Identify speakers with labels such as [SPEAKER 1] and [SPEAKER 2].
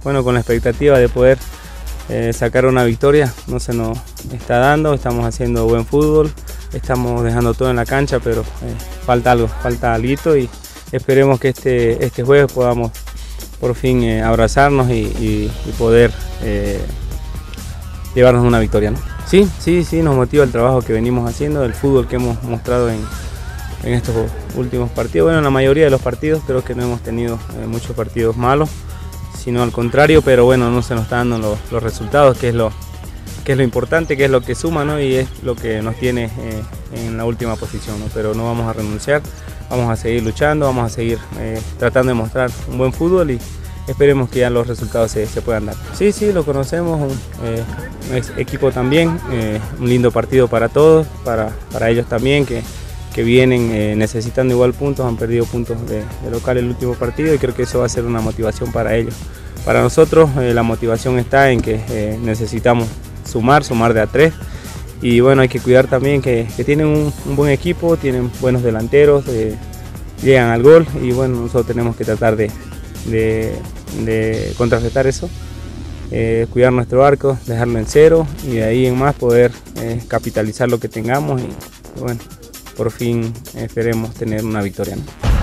[SPEAKER 1] bueno, con la expectativa de poder sacar una victoria. No se nos está dando, estamos haciendo buen fútbol, estamos dejando todo en la cancha, pero falta algo, falta algo y esperemos que este jueves podamos por fin abrazarnos y poder llevarnos una victoria, ¿no? Sí, nos motiva el trabajo que venimos haciendo, el fútbol que hemos mostrado en estos últimos partidos. Bueno, en la mayoría de los partidos creo que no hemos tenido muchos partidos malos, sino al contrario, pero bueno, no se nos están dando los resultados, que es lo importante, que es lo que suma, ¿no? Y es lo que nos tiene en la última posición, ¿no? Pero no vamos a renunciar, vamos a seguir luchando, vamos a seguir tratando de mostrar un buen fútbol y esperemos que ya los resultados se puedan dar. Sí, lo conocemos, un equipo también, un lindo partido para todos, para ellos también, que vienen necesitando igual puntos, han perdido puntos de local el último partido y creo que eso va a ser una motivación para ellos. Para nosotros la motivación está en que necesitamos sumar de a 3 y bueno, hay que cuidar también que tienen un buen equipo, tienen buenos delanteros, llegan al gol y bueno, nosotros tenemos que tratar de contrarrestar eso, cuidar nuestro arco, dejarlo en 0 y de ahí en más poder capitalizar lo que tengamos y bueno, por fin esperemos tener una victoria, ¿no?